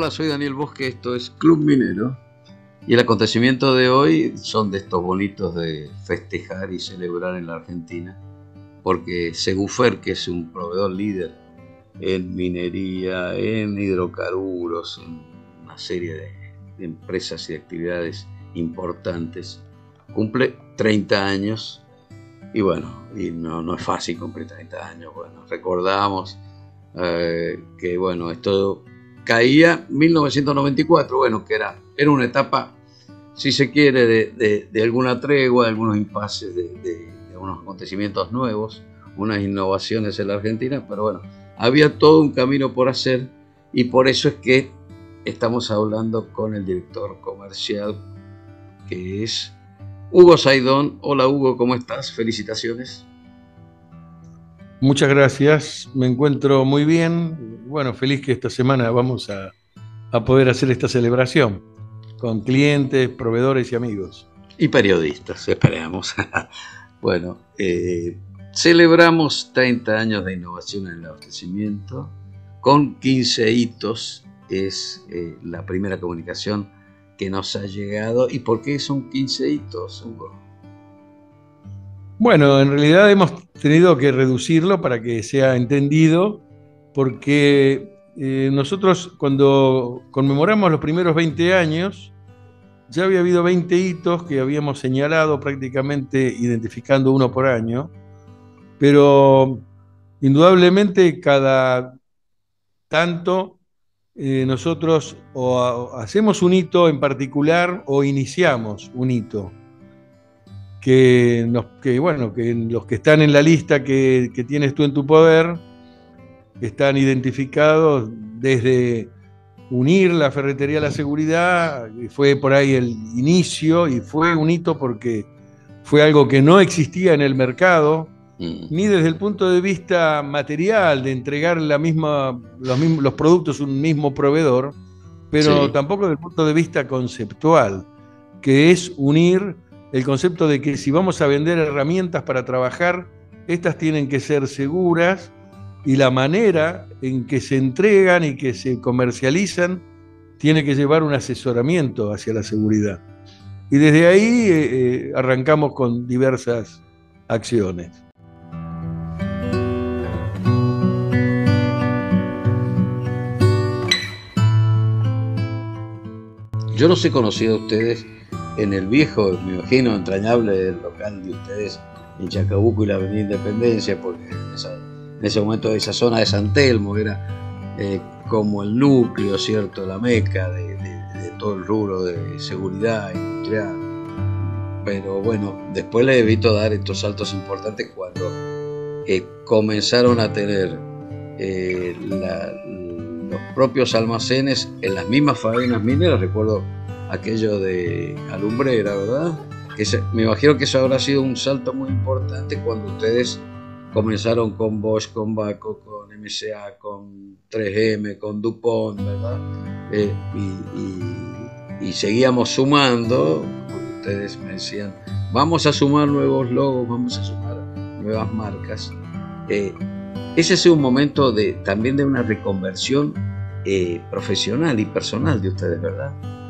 Hola, soy Daniel Bosque, esto es Club Minero y el acontecimiento de hoy son de estos bonitos de festejar y celebrar en la Argentina, porque Segufer, que es un proveedor líder en minería, en hidrocarburos, en una serie de empresas y de actividades importantes, cumple 30 años y bueno, y no es fácil cumplir 30 años. Bueno, recordamos que bueno, esto caía 1994, bueno, que era una etapa, si se quiere, de alguna tregua, de algunos impases, de algunos acontecimientos nuevos, unas innovaciones en la Argentina, pero bueno, había todo un camino por hacer y por eso es que estamos hablando con el director comercial, que es Hugo Saidón. Hola Hugo, ¿cómo estás? Felicitaciones. Muchas gracias, me encuentro muy bien. Bueno, feliz que esta semana vamos a poder hacer esta celebración con clientes, proveedores y amigos. Y periodistas, esperemos. Bueno, celebramos 30 años de innovación en el abastecimiento con 15 hitos. Es la primera comunicación que nos ha llegado. ¿Y por qué son 15 hitos, Hugo? Bueno, en realidad hemos tenido que reducirlo para que sea entendido, porque nosotros cuando conmemoramos los primeros 20 años, ya había habido 20 hitos que habíamos señalado prácticamente identificando uno por año, pero indudablemente cada tanto nosotros hacemos un hito en particular o iniciamos un hito que los que están en la lista que tienes tú en tu poder están identificados desde unir la ferretería a la seguridad, y fue por ahí el inicio y fue un hito porque fue algo que no existía en el mercado, ni desde el punto de vista material, de entregar los productos a un mismo proveedor, pero Sí. tampoco desde el punto de vista conceptual, que es unir el concepto de que si vamos a vender herramientas para trabajar, estas tienen que ser seguras y la manera en que se entregan y que se comercializan tiene que llevar un asesoramiento hacia la seguridad. Y desde ahí arrancamos con diversas acciones. Yo los he conocido a ustedes en el viejo, me imagino, entrañable local de ustedes en Chacabuco y la Avenida Independencia, porque en ese momento esa zona de San Telmo era como el núcleo, ¿cierto? La meca de todo el rubro de seguridad industrial. Pero bueno, después les evito dar estos saltos importantes cuando comenzaron a tener los propios almacenes en las mismas faenas mineras. Recuerdo aquello de Alumbrera, ¿verdad? Me imagino que eso habrá sido un salto muy importante cuando ustedes comenzaron con Bosch, con Baco, con MSA, con 3M, con DuPont, ¿verdad? Y seguíamos sumando, porque ustedes me decían, vamos a sumar nuevos logos, vamos a sumar nuevas marcas. Ese es un momento también de una reconversión profesional y personal de ustedes, ¿verdad?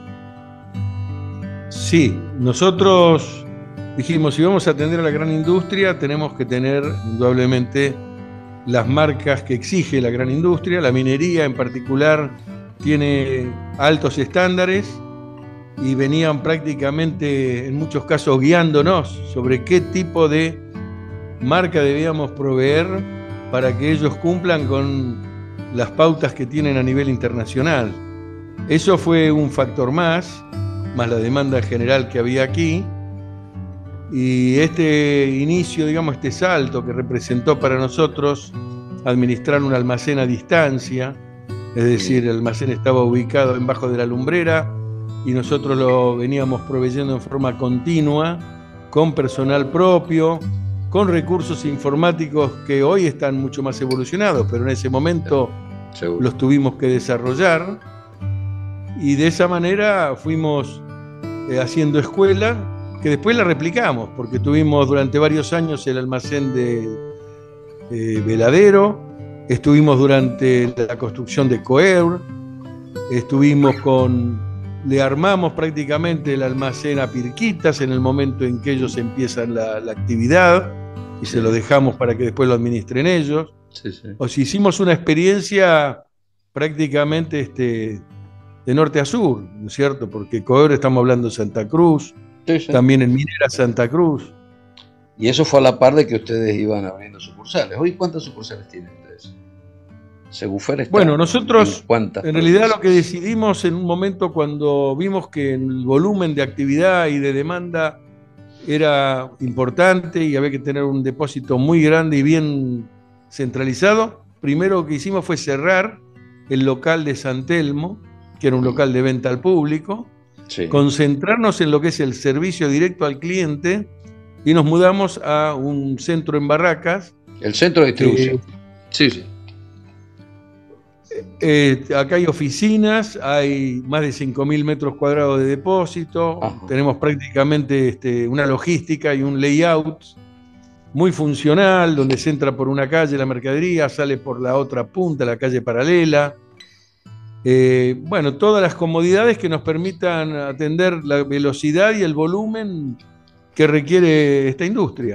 Sí, nosotros dijimos, si vamos a atender a la gran industria, tenemos que tener indudablemente las marcas que exige la gran industria. La minería en particular tiene altos estándares y venían prácticamente en muchos casos guiándonos sobre qué tipo de marca debíamos proveer para que ellos cumplan con las pautas que tienen a nivel internacional. Eso fue un factor más la demanda general que había aquí, y este inicio, digamos, este salto que representó para nosotros administrar un almacén a distancia, es decir, el almacén estaba ubicado debajo de la lumbrera y nosotros lo veníamos proveyendo en forma continua, con personal propio, con recursos informáticos que hoy están mucho más evolucionados, pero en ese momento los tuvimos que desarrollar, y de esa manera fuimos haciendo escuela, que después la replicamos, porque tuvimos durante varios años el almacén de Veladero, estuvimos durante la construcción de Coeur, le armamos prácticamente el almacén a Pirquitas en el momento en que ellos empiezan la actividad y se lo dejamos para que después lo administren ellos. Sí, sí. O si hicimos una experiencia prácticamente de norte a sur, ¿no es cierto? Porque Cobre estamos hablando de Santa Cruz, Sí, sí. también en Minera Santa Cruz. Y eso fue a la par de que ustedes iban abriendo sucursales. Hoy, ¿cuántas sucursales tienen ustedes? Segufer está. Bueno, nosotros en realidad lo que provincias? decidimos en un momento cuando vimos que el volumen de actividad y de demanda era importante y había que tener un depósito muy grande y bien centralizado, primero que hicimos fue cerrar el local de San Telmo, que era un local de venta al público, Sí. concentrarnos en lo que es el servicio directo al cliente y nos mudamos a un centro en Barracas. El centro de distribución. Sí, sí. Acá hay oficinas, hay más de 5.000 metros cuadrados de depósito, Ajá. tenemos prácticamente una logística y un layout muy funcional, donde se entra por una calle la mercadería, sale por la otra punta, la calle paralela. Bueno, todas las comodidades que nos permitan atender la velocidad y el volumen que requiere esta industria.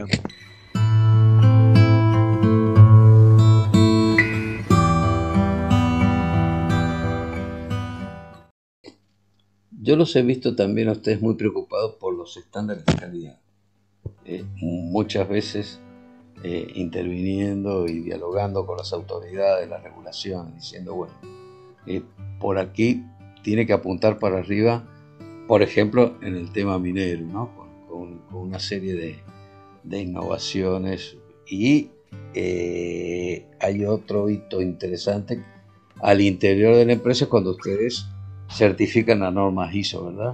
Yo los he visto también a ustedes muy preocupados por los estándares de calidad. Muchas veces interviniendo y dialogando con las autoridades, las regulaciones, diciendo, bueno, por aquí tiene que apuntar para arriba, por ejemplo, en el tema minero, ¿no? Con una serie de innovaciones. Y hay otro hito interesante al interior de la empresa cuando ustedes certifican las normas ISO, ¿verdad?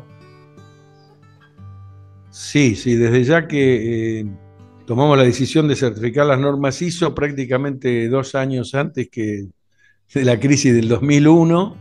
Sí, desde ya que tomamos la decisión de certificar las normas ISO prácticamente 2 años antes que de la crisis del 2001,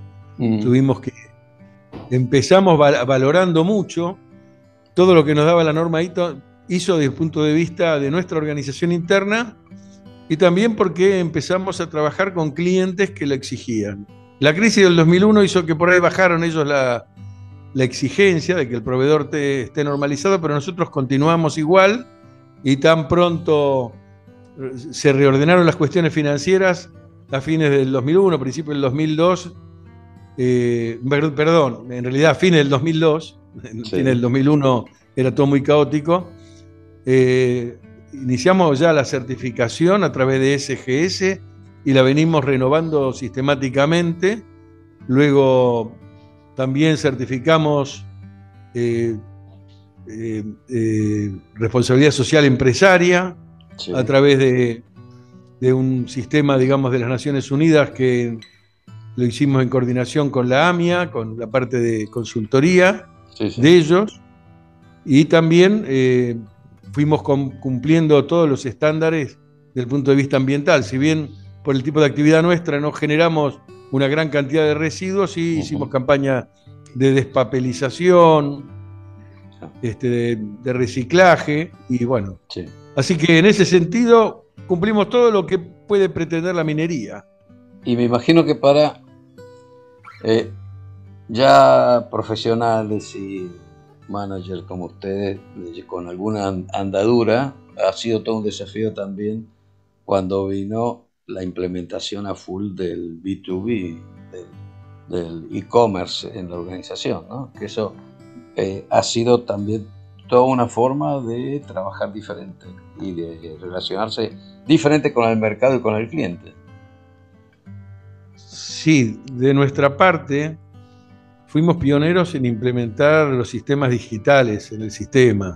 empezamos valorando mucho todo lo que nos daba la norma ISO desde el punto de vista de nuestra organización interna y también porque empezamos a trabajar con clientes que lo exigían. La crisis del 2001 hizo que por ahí bajaron ellos la exigencia de que el proveedor esté normalizado, pero nosotros continuamos igual y tan pronto se reordenaron las cuestiones financieras a fines del 2001, principios del 2002, perdón, en realidad a fines del 2002, en fines del 2001 era todo muy caótico, iniciamos ya la certificación a través de SGS y la venimos renovando sistemáticamente. Luego también certificamos responsabilidad social empresaria a través de un sistema, digamos, de las Naciones Unidas que lo hicimos en coordinación con la AMIA, con la parte de consultoría de ellos, y también fuimos cumpliendo todos los estándares desde el punto de vista ambiental. Si bien por el tipo de actividad nuestra no generamos una gran cantidad de residuos, sí hicimos campaña de despapelización, de reciclaje, y bueno. Así que en ese sentido cumplimos todo lo que puede pretender la minería. Y me imagino que para ya profesionales y managers como ustedes, con alguna andadura, ha sido todo un desafío también cuando vino la implementación a full del B2B, del e-commerce en la organización, ¿no? Que eso ha sido también toda una forma de trabajar diferente y de relacionarse diferente con el mercado y con el cliente. Sí, de nuestra parte fuimos pioneros en implementar los sistemas digitales en el sistema.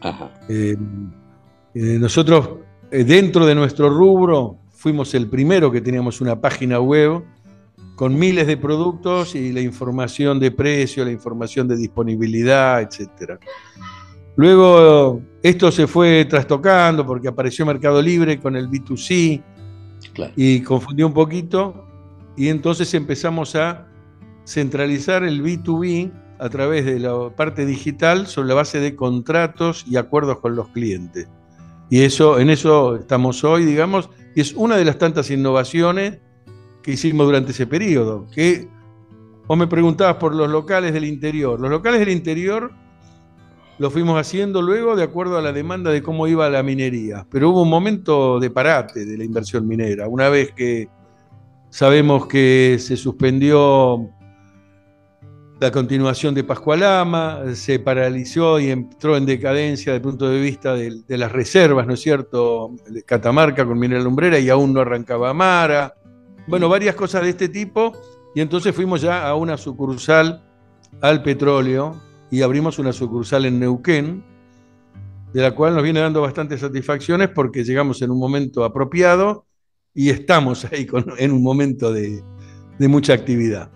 Nosotros, dentro de nuestro rubro, fuimos el primero que teníamos una página web con miles de productos y la información de precio, la información de disponibilidad, etc. Luego esto se fue trastocando porque apareció Mercado Libre con el B2C y confundió un poquito, y entonces empezamos a centralizar el B2B a través de la parte digital sobre la base de contratos y acuerdos con los clientes. Y en eso estamos hoy, digamos, y es una de las tantas innovaciones que hicimos durante ese periodo, que Vos me preguntabas por los locales del interior. Los locales del interior los fuimos haciendo luego de acuerdo a la demanda de cómo iba la minería. Pero hubo un momento de parate de la inversión minera. Una vez que sabemos que se suspendió la continuación de Pascualama, se paralizó y entró en decadencia desde el punto de vista de las reservas, ¿no es cierto? Catamarca con Mineral Lumbrera y aún no arrancaba Amara. Bueno, varias cosas de este tipo. Y entonces fuimos ya a una sucursal al petróleo y abrimos una sucursal en Neuquén, de la cual nos viene dando bastantes satisfacciones porque llegamos en un momento apropiado y estamos ahí en un momento de mucha actividad.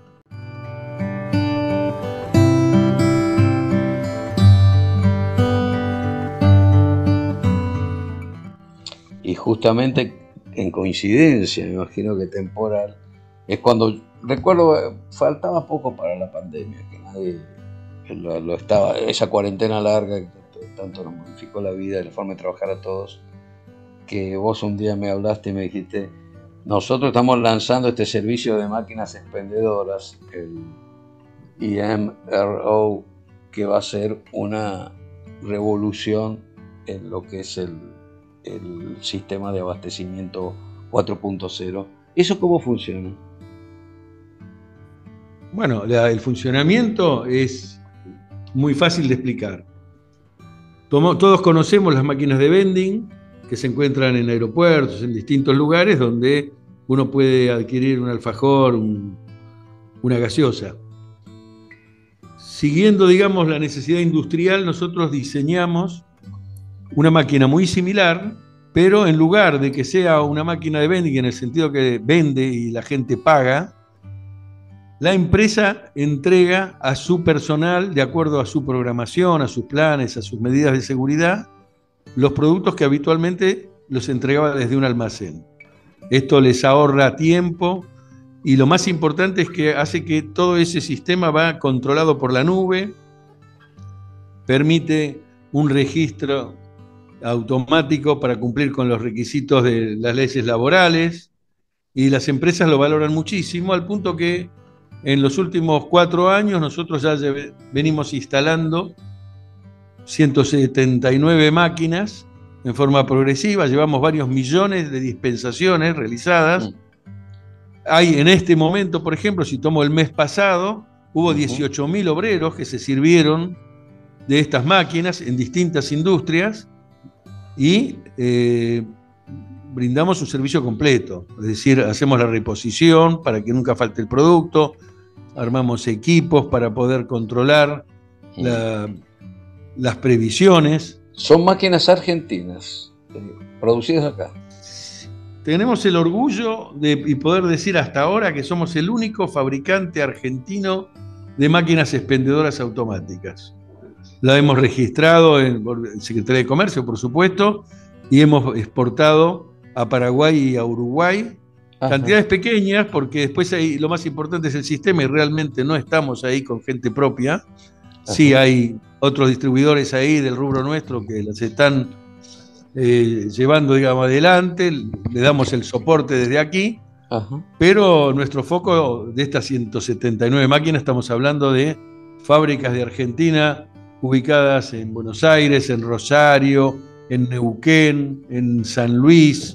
Y justamente en coincidencia, me imagino que temporal, es cuando, recuerdo, faltaba poco para la pandemia, que nadie lo estaba, esa cuarentena larga que tanto nos modificó la vida y la forma de trabajar a todos, que vos un día me hablaste y me dijiste, nosotros estamos lanzando este servicio de máquinas expendedoras, el EMRO, que va a ser una revolución en lo que es el sistema de abastecimiento 4.0. ¿Eso cómo funciona? Bueno, el funcionamiento es muy fácil de explicar. Todos conocemos las máquinas de vending que se encuentran en aeropuertos, en distintos lugares donde uno puede adquirir un alfajor, una gaseosa. Siguiendo, digamos, la necesidad industrial, nosotros diseñamos una máquina muy similar, pero en lugar de que sea una máquina de vending en el sentido que vende y la gente paga, la empresa entrega a su personal, de acuerdo a su programación, a sus planes, a sus medidas de seguridad, los productos que habitualmente los entregaba desde un almacén. Esto les ahorra tiempo y lo más importante es que hace que todo ese sistema va controlado por la nube, permite un registro automático para cumplir con los requisitos de las leyes laborales y las empresas lo valoran muchísimo, al punto que en los últimos 4 años nosotros ya venimos instalando 179 máquinas en forma progresiva, llevamos varios millones de dispensaciones realizadas. Hay en este momento, por ejemplo, si tomo el mes pasado, hubo 18.000 obreros que se sirvieron de estas máquinas en distintas industrias y brindamos un servicio completo, es decir, hacemos la reposición para que nunca falte el producto, armamos equipos para poder controlar las previsiones. Son máquinas argentinas, producidas acá. Tenemos el orgullo de poder decir hasta ahora que somos el único fabricante argentino de máquinas expendedoras automáticas. La hemos registrado en Secretaría de Comercio, por supuesto, y hemos exportado a Paraguay y a Uruguay. Ajá. Cantidades pequeñas, porque después lo más importante es el sistema y realmente no estamos ahí con gente propia. Ajá. Sí hay otros distribuidores ahí del rubro nuestro que las están llevando, digamos, adelante, le damos el soporte desde aquí. Ajá. Pero nuestro foco de estas 179 máquinas, estamos hablando de fábricas de Argentina ubicadas en Buenos Aires, en Rosario, en Neuquén, en San Luis.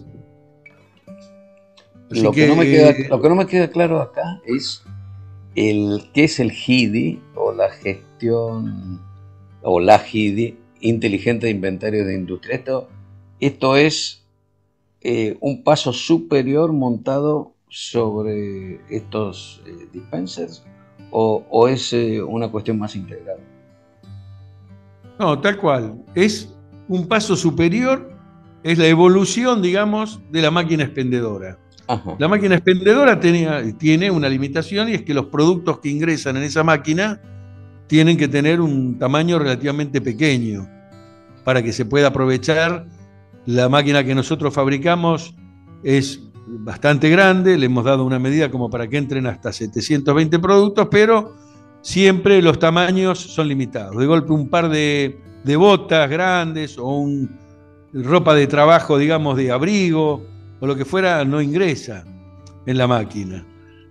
Lo que no me queda claro acá es qué es el GIDI o la gestión o la GIDI inteligente de inventario de industria. Esto es un paso superior montado sobre estos dispensers o es una cuestión más integral. No, tal cual. Es un paso superior, es la evolución, digamos, de la máquina expendedora. Ajá. La máquina expendedora tiene una limitación y es que los productos que ingresan en esa máquina tienen que tener un tamaño relativamente pequeño para que se pueda aprovechar. La máquina que nosotros fabricamos es bastante grande, le hemos dado una medida como para que entren hasta 720 productos, pero siempre los tamaños son limitados. De golpe un par de botas grandes o ropa de trabajo, digamos, de abrigo o lo que fuera, no ingresa en la máquina.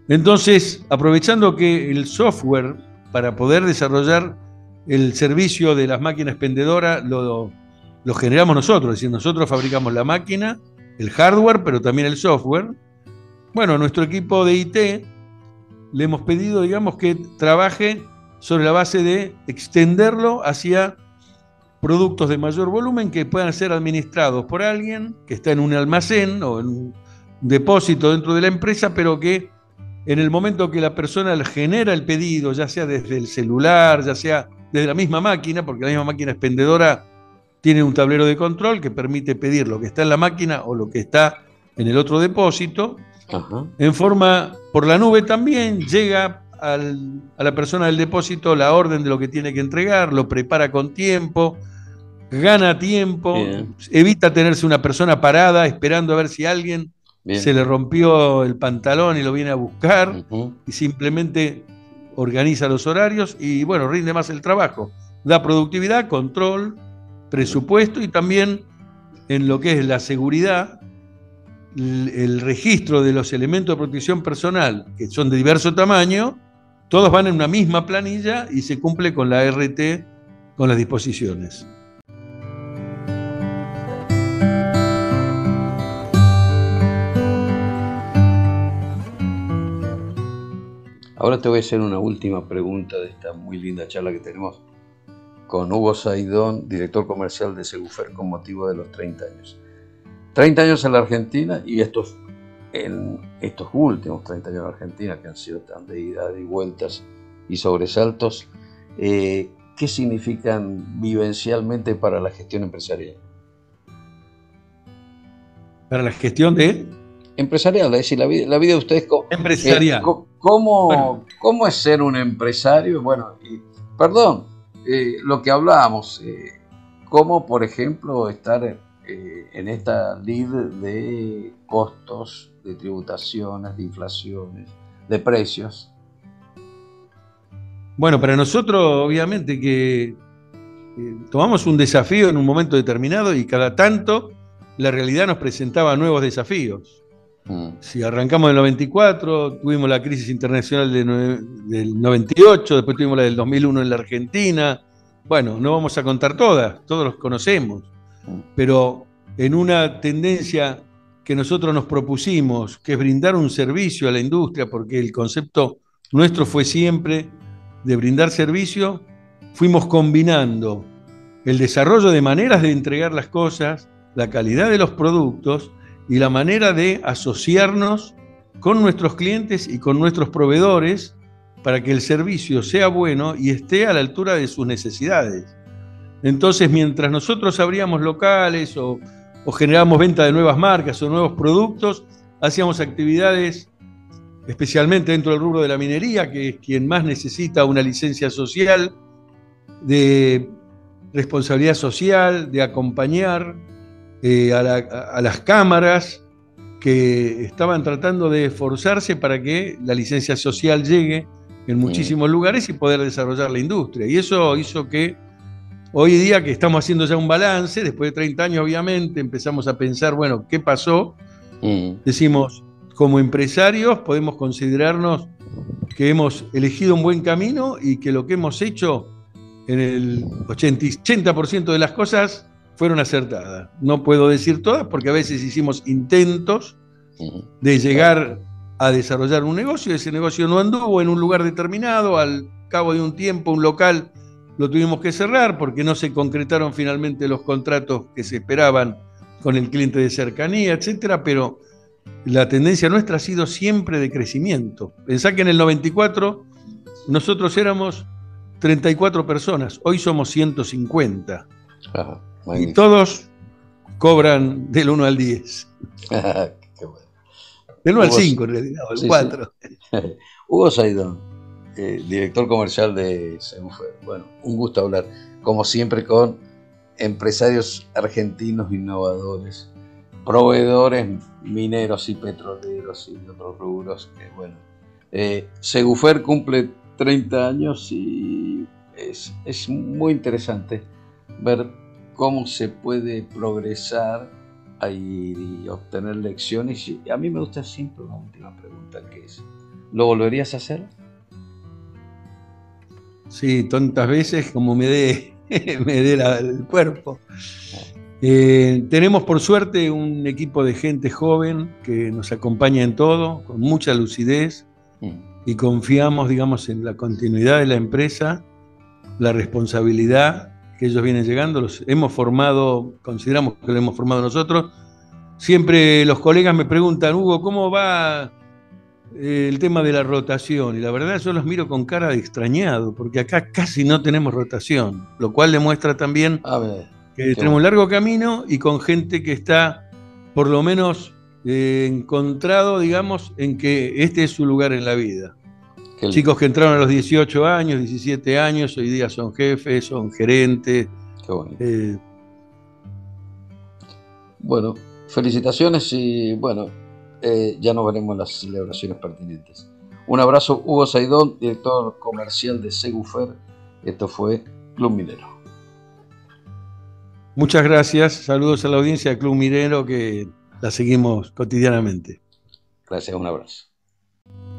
Entonces, aprovechando que el software para poder desarrollar el servicio de las máquinas expendedoras lo generamos nosotros, es decir, nosotros fabricamos la máquina, el hardware, pero también el software. Bueno, a nuestro equipo de IT le hemos pedido, digamos, que trabaje sobre la base de extenderlo hacia productos de mayor volumen que puedan ser administrados por alguien que está en un almacén o en un depósito dentro de la empresa, pero que en el momento que la persona genera el pedido, ya sea desde el celular, ya sea desde la misma máquina, porque la misma máquina expendedora tiene un tablero de control que permite pedir lo que está en la máquina o lo que está en el otro depósito. Ajá. En forma, por la nube también llega a la persona del depósito la orden de lo que tiene que entregar, lo prepara con tiempo, gana tiempo, bien, evita tenerse una persona parada esperando a ver si alguien bien se le rompió el pantalón y lo viene a buscar, y simplemente organiza los horarios y bueno, rinde más el trabajo, da productividad, control, presupuesto y también en lo que es la seguridad, el registro de los elementos de protección personal, que son de diverso tamaño, todos van en una misma planilla y se cumple con la RT, con las disposiciones. Ahora te voy a hacer una última pregunta de esta muy linda charla que tenemos con Hugo Saidón, director comercial de Segufer, con motivo de los 30 años. 30 años en la Argentina y estos últimos 30 años en la Argentina, que han sido tan de ida y vueltas y sobresaltos, ¿qué significan vivencialmente para la gestión empresarial? ¿Para la gestión de...? Empresarial, es decir, la vida de ustedes. Empresarial. ¿Cómo es ser un empresario? Bueno, perdón, lo que hablábamos, cómo, por ejemplo, estar en esta lid de costos, de tributaciones, de inflaciones, de precios. Bueno, para nosotros, obviamente, que tomamos un desafío en un momento determinado y cada tanto la realidad nos presentaba nuevos desafíos. Si arrancamos en el 94, tuvimos la crisis internacional del 98, después tuvimos la del 2001 en la Argentina. Bueno, no vamos a contar todas, todos los conocemos, pero en una tendencia que nosotros nos propusimos, que es brindar un servicio a la industria, porque el concepto nuestro fue siempre de brindar servicio, fuimos combinando el desarrollo de maneras de entregar las cosas, la calidad de los productos y la manera de asociarnos con nuestros clientes y con nuestros proveedores para que el servicio sea bueno y esté a la altura de sus necesidades. Entonces, mientras nosotros abríamos locales o generábamos venta de nuevas marcas o nuevos productos, hacíamos actividades especialmente dentro del rubro de la minería, que es quien más necesita una licencia social, de responsabilidad social, de acompañar a las cámaras que estaban tratando de esforzarse para que la licencia social llegue en muchísimos lugares y poder desarrollar la industria. Y eso hizo que hoy día, que estamos haciendo ya un balance, después de 30 años obviamente, empezamos a pensar, bueno, ¿qué pasó? Decimos, como empresarios podemos considerarnos que hemos elegido un buen camino y que lo que hemos hecho en el 80% de las cosas fueron acertadas. No puedo decir todas porque a veces hicimos intentos de llegar a desarrollar un negocio, ese negocio no anduvo en un lugar determinado, al cabo de un tiempo un local lo tuvimos que cerrar porque no se concretaron finalmente los contratos que se esperaban con el cliente de cercanía, etcétera, pero la tendencia nuestra ha sido siempre de crecimiento. Pensá que en el 94 nosotros éramos 34 personas, hoy somos 150. Y todos cobran del 1 al 10. Qué bueno. Del 1 al 5 en realidad, o al 4. Sí. Hugo Saidón, director comercial de Segufer. Bueno, un gusto hablar, como siempre, con empresarios argentinos innovadores, proveedores mineros y petroleros y de otros rubros. Bueno, Segufer cumple 30 años y es muy interesante ver cómo se puede progresar y obtener lecciones. Y a mí me gusta siempre una última pregunta, que es, ¿Lo volverías a hacer? Sí, tantas veces como me dé el cuerpo. Tenemos por suerte un equipo de gente joven que nos acompaña en todo, con mucha lucidez, y confiamos, digamos, en la continuidad de la empresa, la responsabilidad que ellos vienen llegando. Los hemos formado, consideramos que lo hemos formado nosotros. Siempre los colegas me preguntan, Hugo, ¿cómo va el tema de la rotación? Y la verdad yo los miro con cara de extrañado, porque acá casi no tenemos rotación, lo cual demuestra también que tenemos un largo camino y con gente que está por lo menos encontrado, digamos, en que este es su lugar en la vida. Chicos que entraron a los 18 años, 17 años, hoy día son jefes, son gerentes. Qué bonito. Bueno, felicitaciones y bueno, ya nos veremos en las celebraciones pertinentes. Un abrazo, Hugo Saidón, director comercial de Segufer. Esto fue Club Minero. Muchas gracias, saludos a la audiencia de Club Minero que la seguimos cotidianamente. Gracias, un abrazo.